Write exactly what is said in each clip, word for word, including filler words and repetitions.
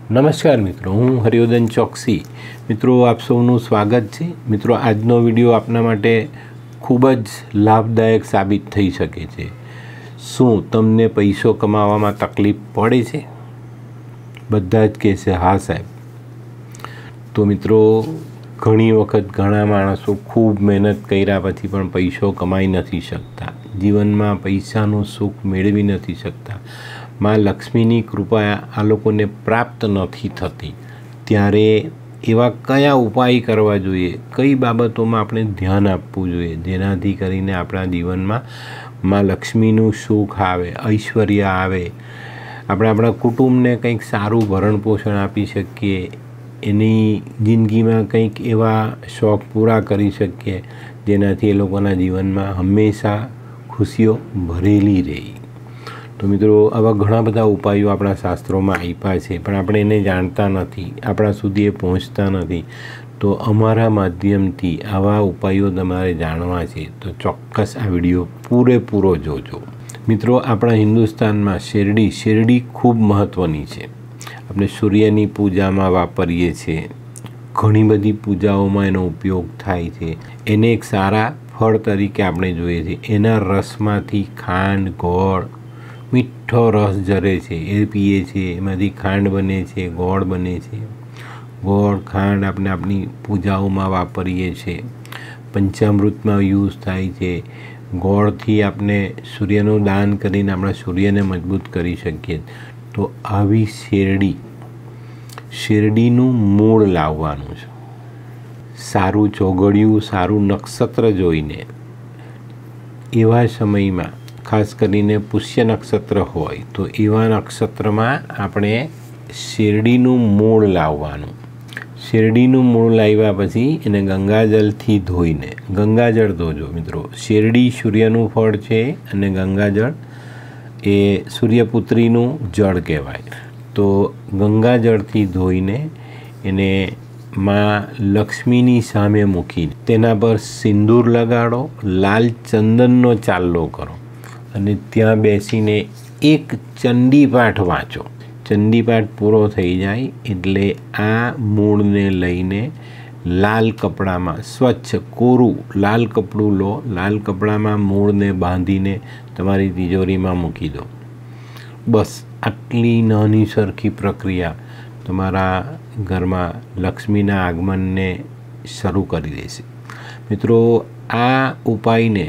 नमस्कार मित्रों, हूँ हरिवर्धन चौकसी। मित्रों, आप सौનું स्वागत है। मित्रों, આજનો વિડીયો આપના માટે ખૂબ જ લાભદાયક સાબિત થઈ શકે છે। શું તમને પૈસો કમાવામાં તકલીફ પડે છે? બધા જ કહેશે હા સાહેબ। તો મિત્રો, ઘણી વખત ઘણા માણસો ખૂબ મહેનત કર્યા પછી પણ પૈસો કમાઈ નથી શકતા, જીવનમાં પૈસાનું સુખ મેળવી નથી શકતા, माँ लक्ष्मीनी कृपा आ लोकोने प्राप्त नहीं थती। त्यारे एवा कया उपाय करवा जोईए, कई बाबतों में आपणे ध्यान आपवुं जोईए जेनाथी करीने आपणा जीवन में माँ लक्ष्मीनुं सुख आवे, ऐश्वर्य आवे, आपणे आपणा कुटुंबने कंईक सारूं भरण पोषण आपी शकीए, एनी जिंदगी में कंईक एवा शौक पूरा करी शकीए जेनाथी ए लोकोना जीवन में हमेशा खुशीओ भरेली रही। तो मित्रों, आवा घणा बधा उपायों अपना शास्त्रों में आप्या छे, पण आपणे एने जाणता नथी, आपणा सुधी ए पहोंचता नथी। तो अमारा माध्यमथी आवा उपायों तमारे जाणवा छे तो चोक्कस आ विडियो पूरेपूरो जोजो। मित्रों, अपना हिंदुस्तान में शेरडी शेरडी खूब महत्वनी छे। अपने सूर्यनी पूजा में वापरीए छे, घणी बधी पूजाओं में एनो उपयोग थाय छे। एने एक सारा फळ तरीके आपणे जोईए छे। एना रसमांथी खांड, गोळ, मीठो रस जरे छे, ए पीए छे, एमांथी खांड बने छे, गोळ बने छे। गोळ खांड आपणे आपणी पूजाओं में वापरीए छे, पंचामृत में यूज थाय छे। गोळथी आपणे सूर्यनुं दान करीने आपणा सूर्यने मजबूत करी शकीए। तो आवी शेरडी शेरडीनुं मूळ लाववानुं छे। सारूं ચોઘડિયું, सारूं नक्षत्र जोईने एवा समय में खास करीने पुष्य नक्षत्र होय तो एवा नक्षत्र में आपणे शेरडीनुं मूळ लाववानुं। शेरडीनुं मूळ लाव्या पछी एने गंगाजलथी धोईने, गंगाजळ धोजो मित्रों। शेरडी सूर्यनुं फळ छे अने गंगाजळ ए सूर्यपुत्रीनुं जळ कहेवाय। तो गंगाजळथी धोईने एने माँ लक्ष्मीनी सामे मूकी तेना पर सिंदूर लगाड़ो, लाल चंदननो चाल्लो करो अने त्यां बेसीने एक चंडीपाठ वाँचो। चंडीपाठ पूरो थई जाय एटले आ मूळने लईने लाल कपड़ा में स्वच्छ कोरू लाल कपड़ू लो, लाल कपड़ा में मूळने बांधीने तमारी तिजोरी में मूकी दो। बस आटली नानी सरखी प्रक्रिया तमारा घर में लक्ष्मीना आगमन ने शुरू करी देशे। मित्रों, आ उपाय ने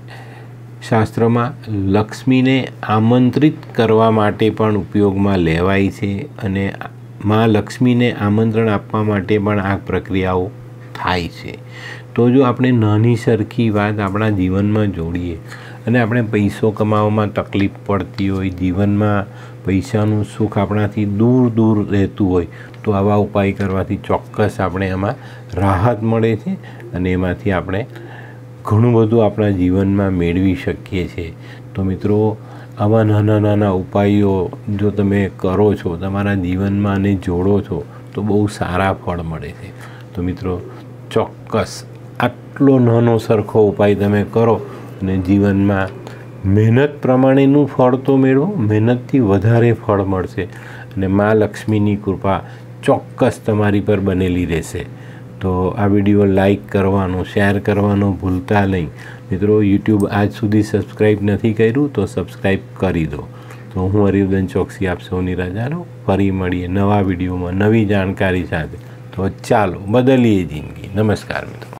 शास्त्र में लक्ष्मी ने आमंत्रित करवा माटे पण उपयोग में लेवाय छे अने माँ लक्ष्मी ने आमंत्रण आपवा माटे पण आ प्रक्रियाओ थाय छे। तो जो आपणे नानी सरखी वात आपणा जीवन में जोड़ीए अने आपणे पैसो कमावामां तकलीफ पड़ती होय, जीवन में पैसानुं सुख आपणाथी दूर दूर रहेतुं होय तो आवा उपाय करवाथी चोक्कस आपणे एमां राहत मळे छे अने एमांथी आपणे घणुं बधुं आपणा जीवन में मेळवी शकीए छीए। तो मित्रों, आवा नाना नाना उपायों जो तमे करो छो, तमारा जीवन में आने जोड़ो छो तो बहु सारा फळ मळे छे। तो मित्रों, चोक्कस आटलो नानो सरखो उपाय तमे करो अने जीवन में मेहनत प्रमाणेनुं फळ तो मेळवो, मेहनतथी वधारे फळ मळशे अने माँ लक्ष्मीनी कृपा चोक्कस तमारी पर बनेली रहेशे। तो आ विडियो लाइक करवानुं, शेर करवानुं भूलता नहीं। मित्रों, यूट्यूब आज सुधी सब्सक्राइब नहीं कर्युं तो सब्सक्राइब करी दो। तो हूँ हरिवर्धन चौकसी आप सौनी रजा लो। फरी मळीए नवा विडियो में नवी जानकारी साथे। तो चालो बदलीए जिंदगी। नमस्कार मित्रों।